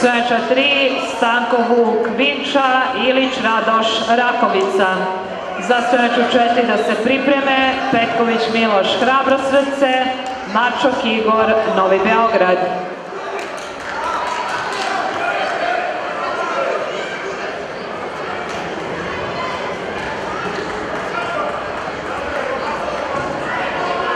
Stojača 3, Stanko Vuk Vinča, Ilić Radoš Rakovica. Za stojaču 4 da se pripreme Petković Miloš Hrabro Srce, Mačok Igor Novi Beograd.